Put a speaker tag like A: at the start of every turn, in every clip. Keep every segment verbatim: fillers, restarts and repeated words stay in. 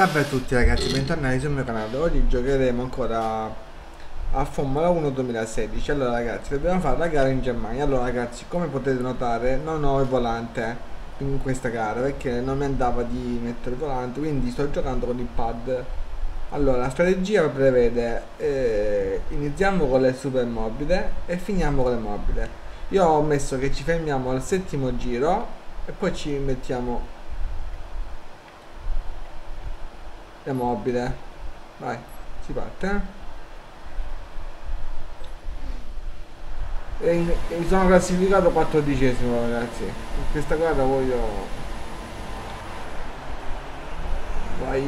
A: Salve a tutti ragazzi, bentornati sul mio canale. Oggi giocheremo ancora a Formula uno duemilasedici. Allora ragazzi, dobbiamo fare la gara in Germania. Allora ragazzi, come potete notare non ho il volante in questa gara perché non mi andava di mettere il volante, quindi sto giocando con il pad. Allora la strategia prevede eh, iniziamo con le super mobile e finiamo con le mobile. Io ho messo che ci fermiamo al settimo giro e poi ci mettiamo la mobile. Vai, si parte. E, in- e mi sono classificato quattordicesimo ragazzi. In questa gara voglio. Vai.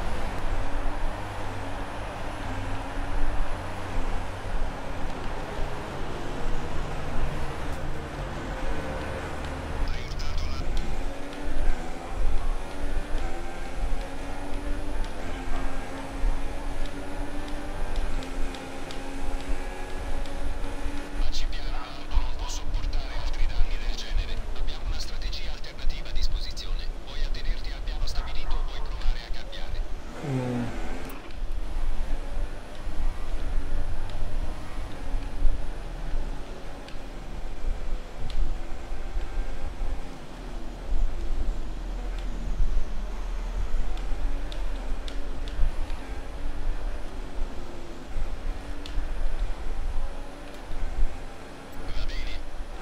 B: Facci piano, l'auto non può sopportare altri danni del genere. Abbiamo una strategia alternativa a disposizione. Vuoi attenerti al piano stabilito o vuoi provare a cambiare?
A: Mm.
B: Va bene.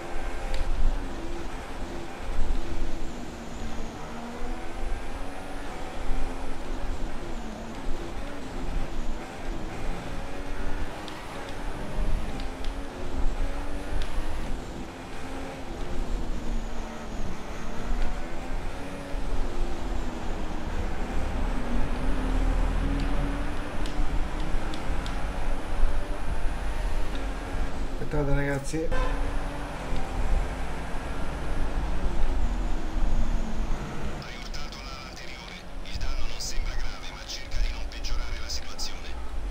A: Aspettate ragazzi.
B: Hai urtato l'ala anteriore. Il danno non sembra grave, ma cerca di non peggiorare la situazione.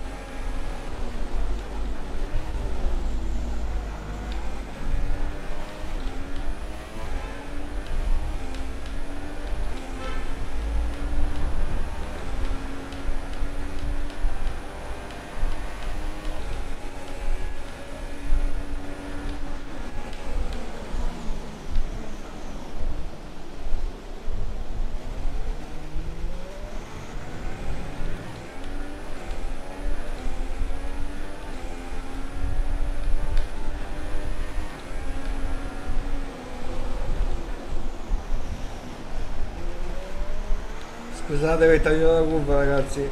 A: Scusate che taglio la curva ragazzi.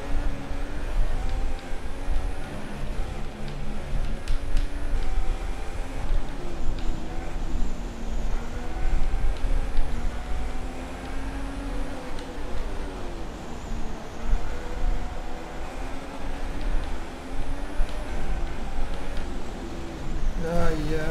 A: Dai. eh.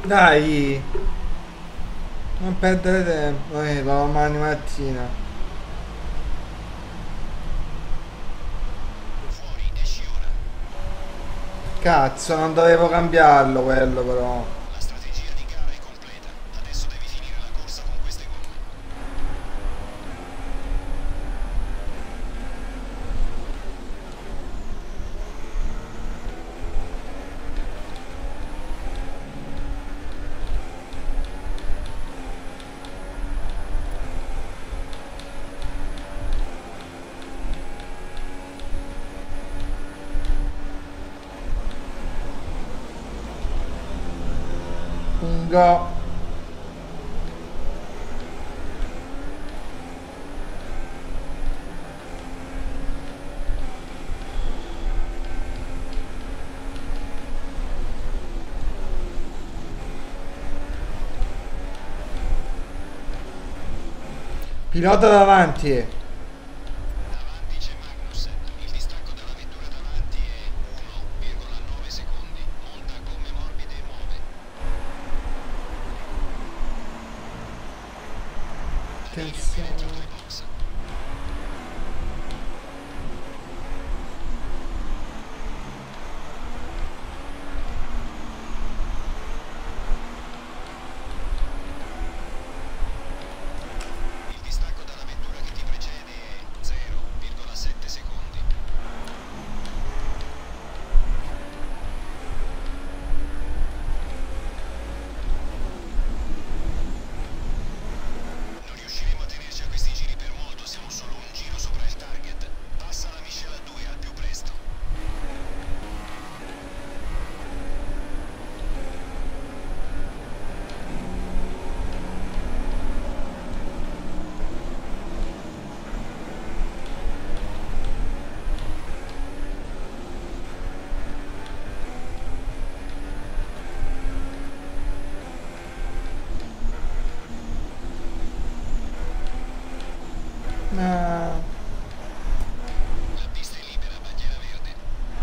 A: Dai, non perdere tempo, eh, domani mattina.
B: Fuori, esci ora.
A: Cazzo, non dovevo cambiarlo quello però.
B: La strategia di gara è completa. Adesso devi finire la corsa con queste gomme.
A: Lungo. Pilota davanti.
B: Davanti c'è Magnussen. Il distacco dalla vettura davanti è uno virgola nove secondi. Monta gomme morbide e muove. Danilo è appena entrato ai
A: Attenzione.
B: box. Il distacco dalla vettura che ti precede è zero virgola sette secondi. Non riusciremo a tenerci a questi giri per molto, siamo solo un giro sopra il target. Passa la miscela due al più presto.
A: No.
B: La pista è libera, bandiera verde.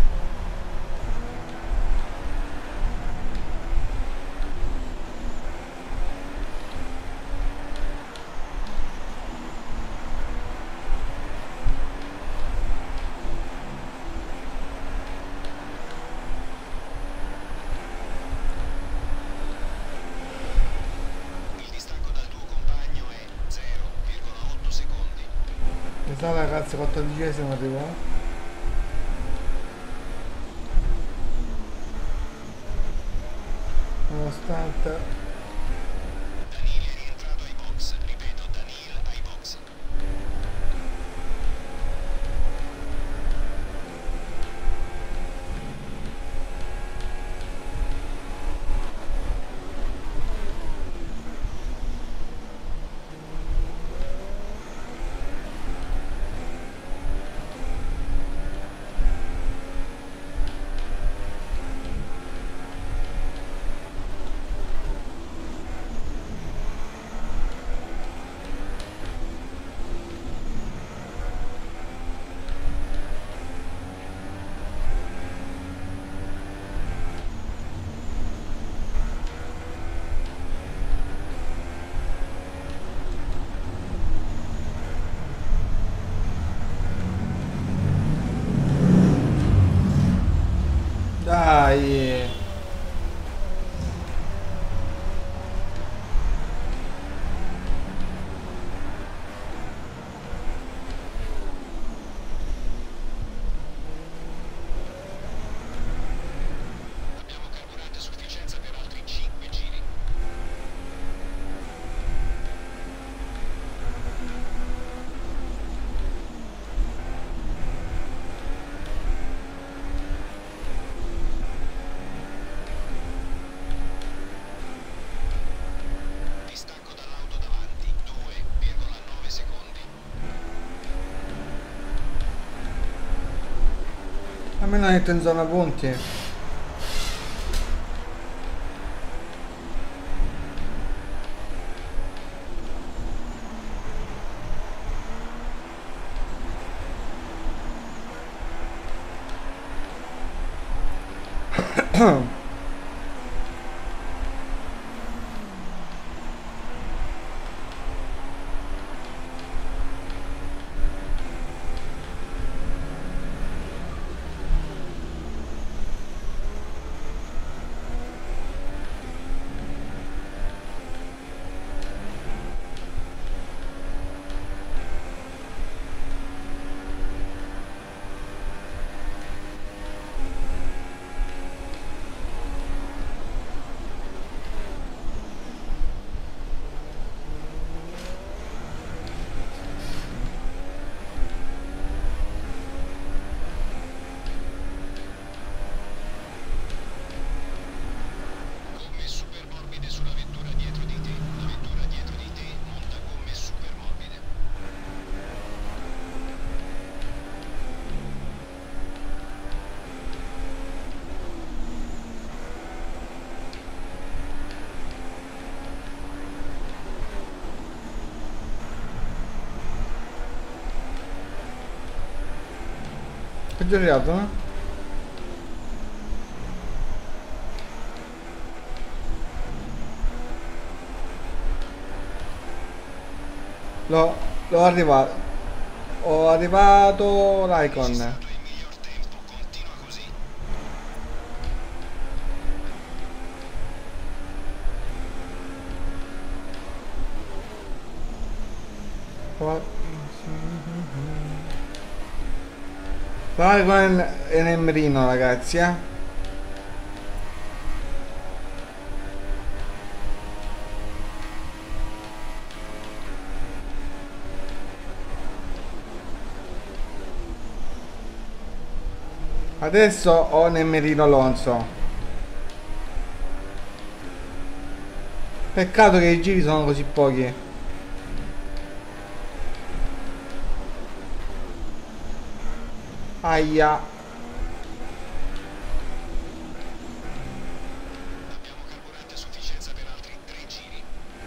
B: Il distacco dal tuo compagno è zero virgola otto secondi.
A: Mi sa ragazzi, quattordicesimo arrivo. Nonostante.
B: Danilo è rientrato ai box. Ripeto, Danilo ai box.
A: Dai.
B: Abbiamo carburante a sufficienza per altri cinque giri. Distacco dall'auto davanti, due virgola nove secondi.
A: A me non detto in zona punti. È già arrivato, no? L'ho l'ho arrivato. Ho arrivato l'icon.
B: Registrato il miglior tempo, continua così.
A: L'icon è nel mirino, ragazzi, eh. Adesso ho nel mirino Alonso. Peccato che i giri sono così pochi. Aia.
B: Abbiamo carburante a sufficienza per altri tre giri.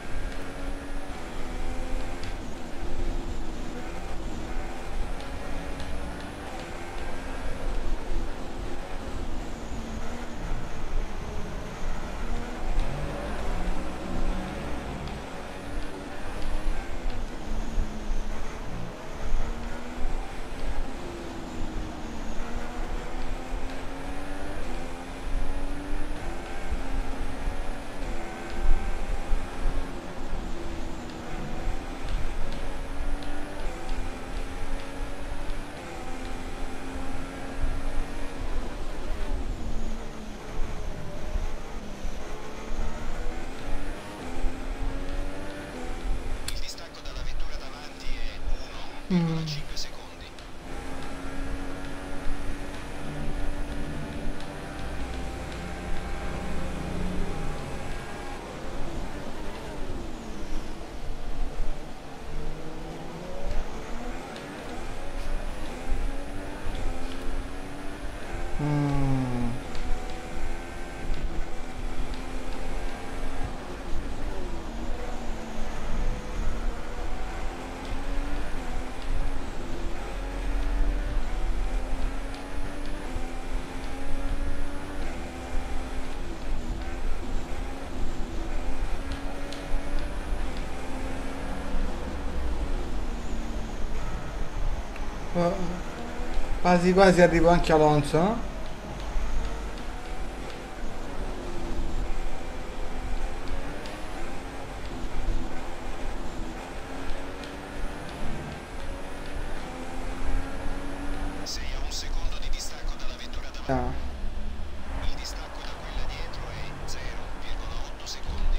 B: Il distacco dalla vettura davanti è uno virgola cinque secondi.
A: Mm. Oh, quasi quasi arrivo anche Alonso, no?
B: Sei a un secondo di distacco dalla vettura davanti.
A: Ah.
B: Il distacco da quella dietro è zero virgola otto secondi.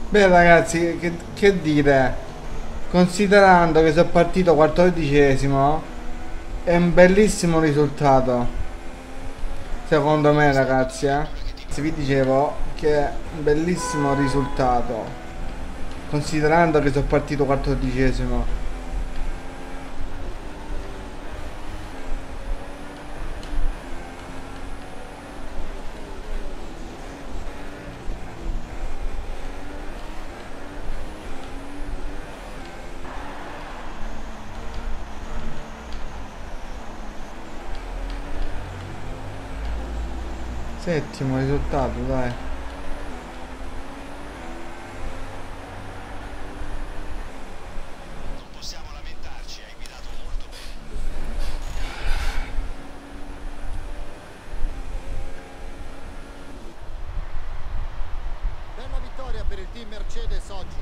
A: Beh ragazzi, che, che dire? Considerando che sono partito quattordicesimo, è un bellissimo risultato, secondo me ragazzi, eh. Se vi dicevo che è un bellissimo risultato, considerando che sono partito quattordicesimo. Settimo risultato, dai.
B: Non possiamo lamentarci, hai guidato molto bene.
C: Bella vittoria per il team Mercedes oggi.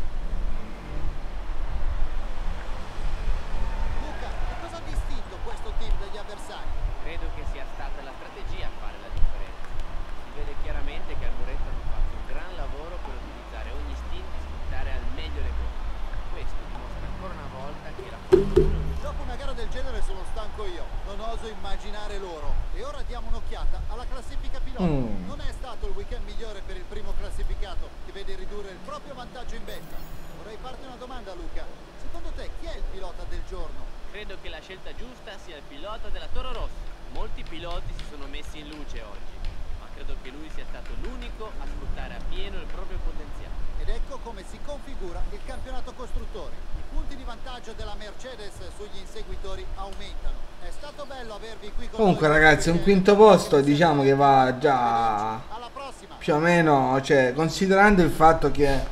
C: Luca, che cosa ha distinto questo team dagli avversari?
D: Credo che sia stata la strategia a fare la differenza. Si vede chiaramente che al muretto hanno fatto un gran lavoro per utilizzare ogni istinto e sfruttare al meglio le gomme. Questo dimostra ancora una volta che la Formula uno
C: Dopo una gara del genere sono stanco io, non oso immaginare loro. E ora diamo un'occhiata alla classifica pilota.
A: Mm.
C: Non è stato il weekend migliore per il primo classificato, che vede ridurre il proprio vantaggio in vetta. Vorrei farti una domanda, Luca. Secondo te chi è il pilota del giorno?
D: credo che la scelta giusta sia il pilota della Toro Rosso. Molti piloti si sono messi in luce oggi, ma credo che lui sia stato l'unico a sfruttare appieno il proprio potenziale.
C: Ed ecco come si configura il campionato costruttori. I punti di vantaggio della Mercedes sugli inseguitori aumentano. È stato bello avervi qui con
A: Comunque
C: noi.
A: ragazzi, un quinto posto diciamo che va già
C: Alla prossima.
A: più o meno, cioè considerando il fatto che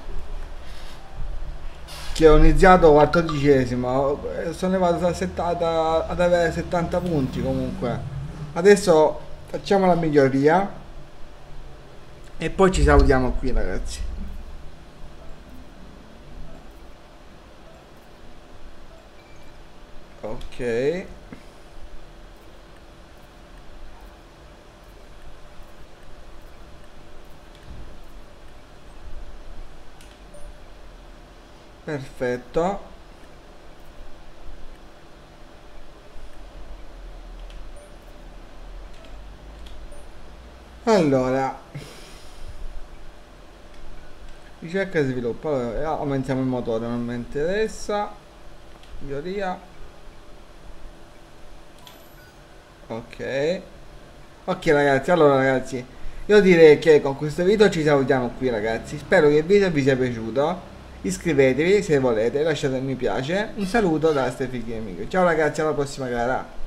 A: che ho iniziato quattordicesimo, eh, sono arrivato a settanta, ad avere settanta punti comunque. Adesso facciamo la miglioria e poi ci salutiamo qui ragazzi. Ok. Perfetto. Allora, ricerca e sviluppo. Allora, aumentiamo il motore, non mi interessa. Miglioria. Ok. Ok ragazzi, allora ragazzi, io direi che con questo video ci salutiamo qui ragazzi. Spero che il video vi sia piaciuto. Iscrivetevi se volete, lasciate un mi piace. Un saluto da Stefi Gaming. Ciao ragazzi, alla prossima gara.